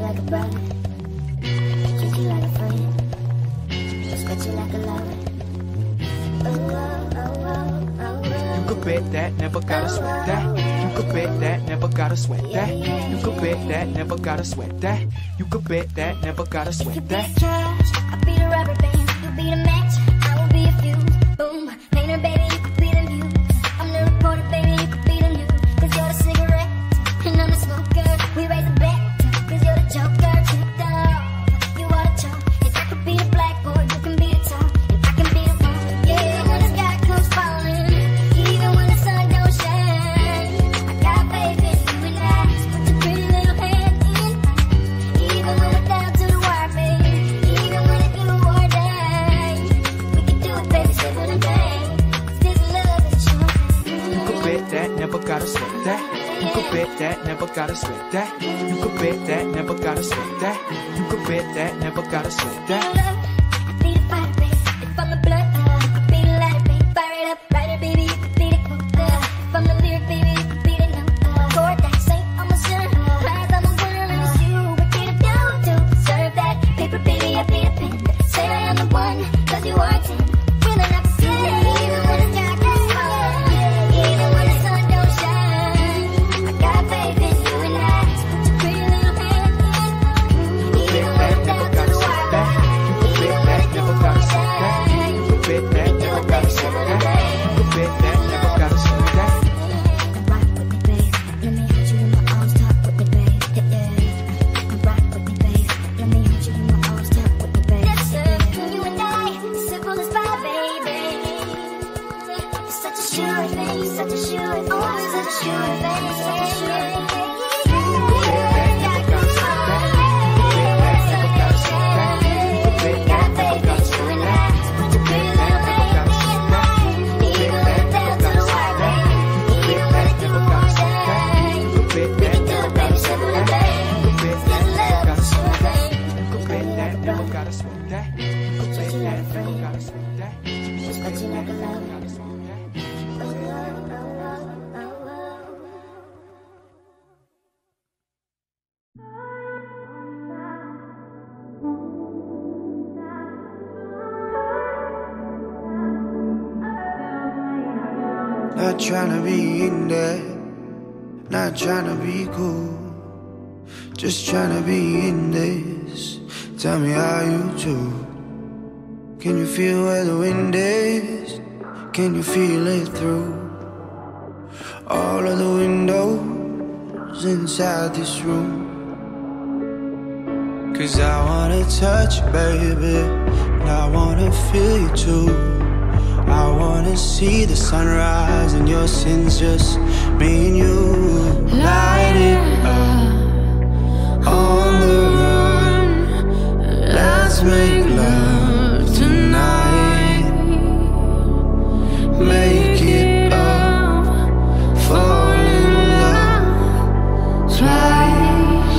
like a brother, treat you like a friend, respect you like a lover. You could bet that, never gotta sweat that. You could bet that, never gotta sweat that. You could bet that, never gotta sweat that. You could bet that, never gotta sweat that. You could be the cash, I'll be the rubber band, you'll be the match, I will be a fuse. Boom, painter baby, you could be the muse. I'm the reporter baby, you could be the news. Cause you're the cigarette, and I'm the smoker. We raise a bet, cause you're the joker. Tricked off, you are the chalk. And I could be the blackboard, you can be the top. And I can be the one, yeah, when the sky comes falling, even when the sun don't shine. I got faith in you and I, put your pretty little hand in. Even when we're down to the wire, baby, even when it's you or die, we can do it, baby, simple and bang. This love is short. You could bet that, never gotta sweat that. You could bet that, never gotta sweat that. You could bet that, never gotta sweat that. You could bet that, never gotta sweat that. I be the fire, baby, if I'm the blood, I be the lighter, baby, fire it up, writer, baby, you could be the quote. If I'm the lyric, baby, you could be the note. Chord that say I'm a sinner, cries I'm a winner, and it's you, what can I do to deserve that? Paper, baby, I be the pen, say I am the one, cause you are 10. Feeling up to even when the sky gets falling, even when the sun don't shine. I got faith in you and I, put your pretty little hand in. Even when I'm down to the wire, You could bet that, never gotta sweat that. You could bet that, never gotta sweat that. You could bet that, never gotta sweat that. Rock with me, babe. Let me hold you in my arms, talk with me, babe. Rock with me, babe. Let me hold you in my arms, talk with me, babe. You and I, simple as pie, baby. You're such a sure thing, you're such a sure thing, oh, such a sure thing, such a sure thing. Got faith in you and I, put your pretty little hand in mine. Even when it's down to the wire, baby, even when it's you or die, we can do it, baby, simple and bang. This love is sure thing. You could bet that, never gotta sweat that. You could bet that, never gotta sweat that. Respect you like a lover. Not tryna be in there, not tryna be cool, just tryna be in this. Tell me how you do. Can you feel where the wind is? Can you feel it through all of the windows inside this room? Cause I wanna touch you, baby, and I wanna feel you too. I wanna see the sunrise and your sins, just me and you. Light it up on the run. Let's make love tonight. Make it up, fall in love twice.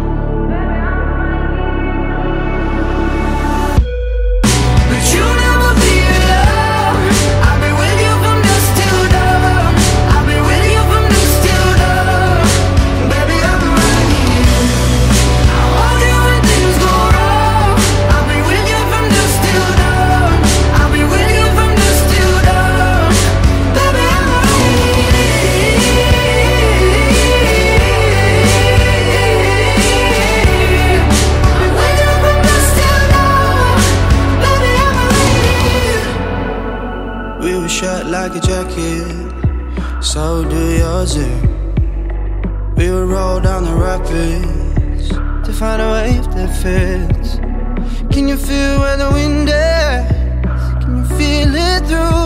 But you never be alone. I'll be with you from dusk till dawn. I'll be with you from dusk till dawn. Baby, I'm right here. I'll hold you when things go wrong. I'll be with you from dusk till dawn. I'll be with you from dusk till dawn. Baby, I'm right here. I'm with you from dusk till dawn. Baby, I'm right here. We were shut like a jacket, so do yours. We would roll down the rapids to find a wave that fits. Can you feel where the wind is? Can you feel it through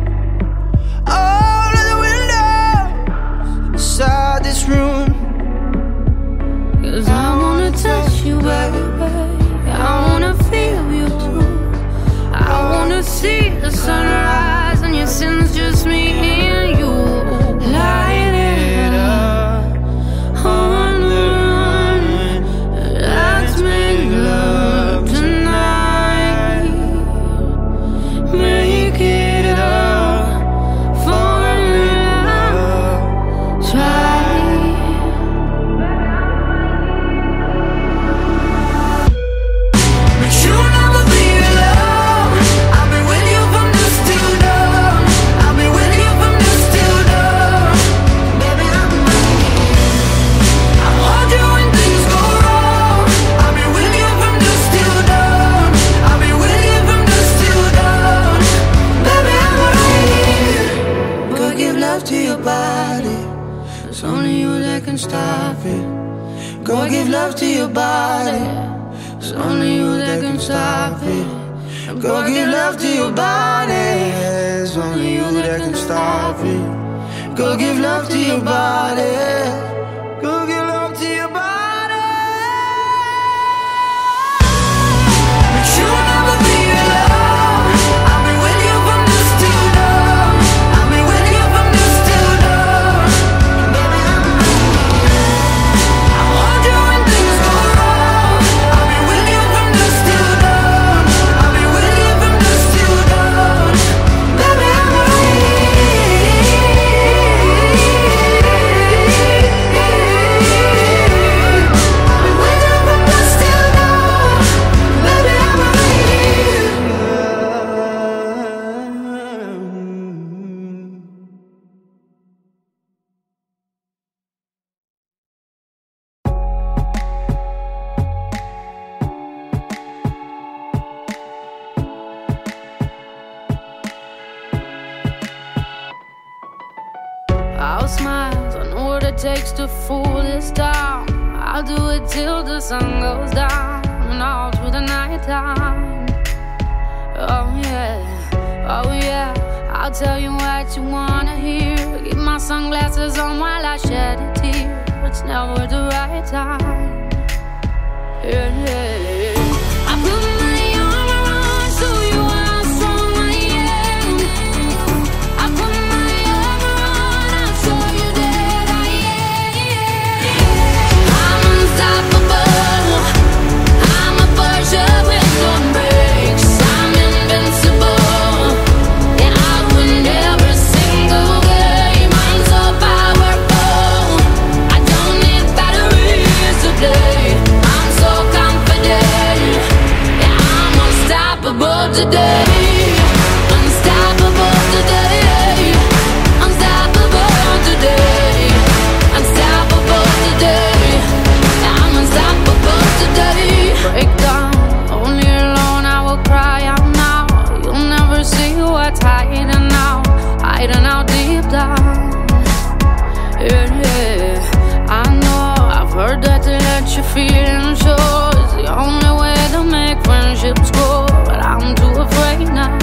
all of the windows inside this room? Cause I wanna touch you, baby, I wanna feel you too. I wanna see the sunrise and your sins, just me and you. Light it up on the run. Let's make love tonight. Make it up, fall in love twice. Go give love to your body. It's only you that can stop it. Go give love to your body. It's only you that can stop it. Go give love to your body. Go give love to your body. But you'll never be alone. I'll be with you from dusk till dawn. I'll be with you from dusk till dawn. Baby, I'll hold you when things go wrong. I'll be with you from dusk till dawn. I'll be with you from dusk till dawn. Baby, I'm I'll smile, I know what it takes to fool this town. I'll do it till the sun goes down and all through the night time. Oh yeah, I'll tell you what you wanna hear. Keep my sunglasses on while I shed a tear. It's never the right time. Yeah. I put my arm around so you how strong I am. I put my arm around, I'll show you that I am. I'm unstoppable. I'm a Porsche with no brakes. I'm invincible. Yeah, I win every single game. I'm so powerful. I don't need batteries to play. I'm so confident. Yeah, I'm unstoppable today. Unstoppable today. Unstoppable today. Unstoppable today. Yeah, I'm unstoppable today. Break down, only alone I will cry out now. You'll never see what's hiding out deep down. Yeah, I know, I've heard that to let your feelings show is the only way to make friendships grow, but I'm too afraid now.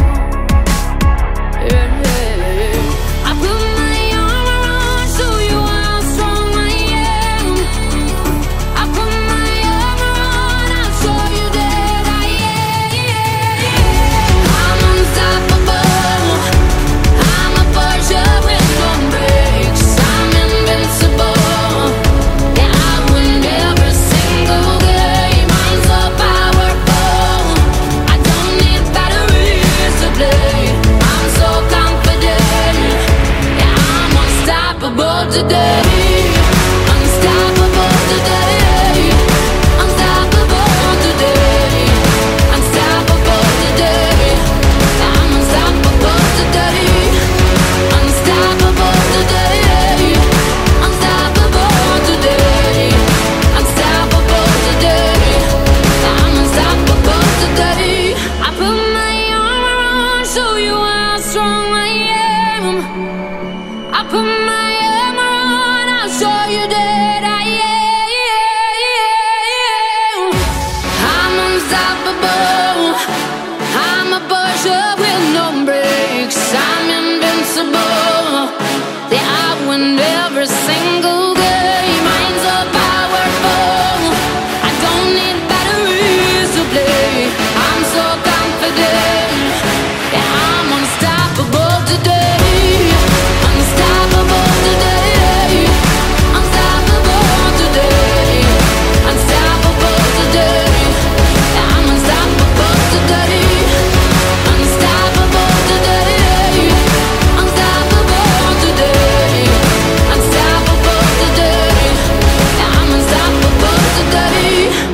Yeah, I put my arm around, show you how strong I am. I put my arm around, I'll show you that I am. I'm unstoppable. I'm a Porsche with no brakes. I'm invincible. Yeah, I win every single game. I'm so powerful. I don't need batteries to play. I'm so confident. Yeah, I'm unstoppable today. Unstoppable today. Unstoppable today. Unstoppable today. I'm unstoppable today. Unstoppable today. Unstoppable today. Unstoppable today. I'm unstoppable today. I put my arm around, show you how strong I am. I put my arm around, I'll show you that I am. I'm unstoppable. I'm a Porsche with no brakes. I'm invincible. Yeah, I win every single game. I'm so powerful. I don't need batteries to play. I'm so confident. Yeah, I'm unstoppable today. Unstoppable today. Unstoppable today. Unstoppable today. Yeah, I'm unstoppable today. Unstoppable today. Unstoppable today. Unstoppable today. Yeah, I'm unstoppable today.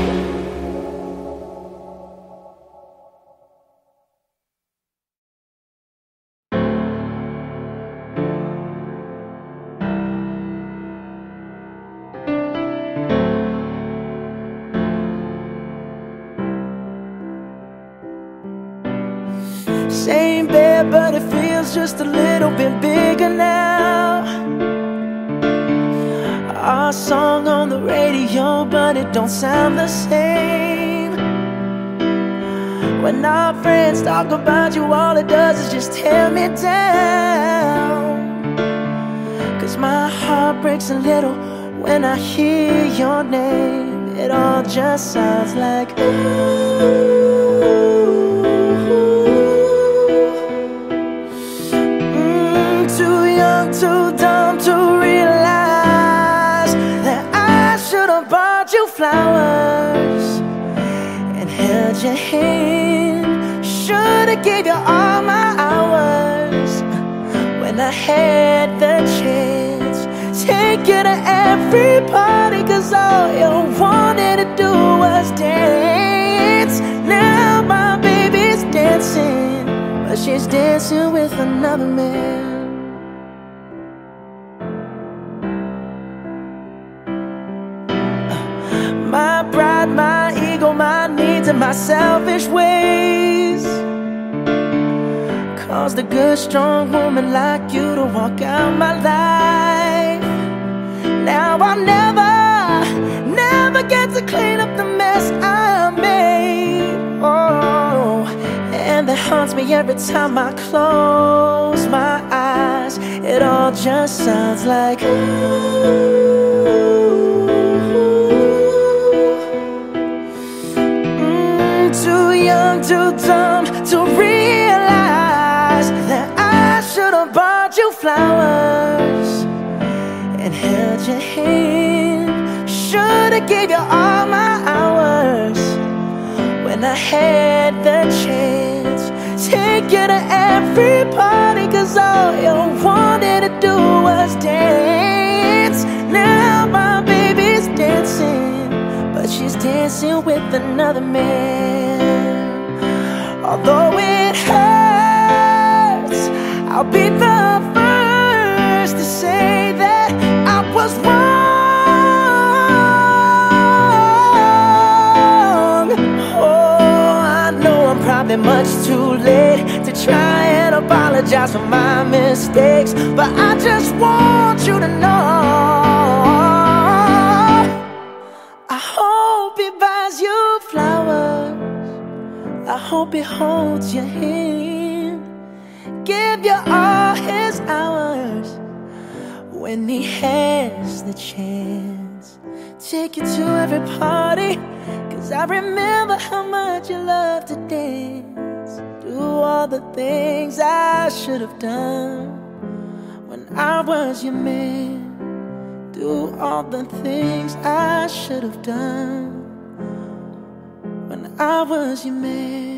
Same bed, but it feels just a little bit bigger now. our song on the radio, but it don't sound the same. When our friends talk about you, all it does is just tear me down. 'Cause my heart breaks a little when I hear your name. It all just sounds like ooh. Too young, too dumb to realize that I should have bought you flowers and held your hand. Should have gave you all my hours when I had the chance. Take you to every party, 'cause all you wanted to do was dance. Now my baby's dancing, but she's dancing with another man. My pride, my ego, my needs, and my selfish ways caused a good, strong woman like you to walk out my life. Now I'll never get to clean up the mess I made. Oh, and that haunts me every time I close my eyes. It all just sounds like ooh. Too young, too dumb to realize that I should have bought you flowers and held your hand. Should have gave you all my hours when I had the chance. Take you to every party, 'cause all you wanted to do was dance. Now my baby's dancing, but she's dancing with another man. Although it hurts, I'll be the first to say that I was wrong. Oh, I know I'm probably much too late to try and apologize for my mistakes, but I just want you to know I hope he buys you flowers. I hope he holds your hand, give you all his hours when he has the chance. Take you to every party, 'cause I remember how much you love to dance. Do all the things I should have done when I was your man. Do all the things I should have done when I was your man.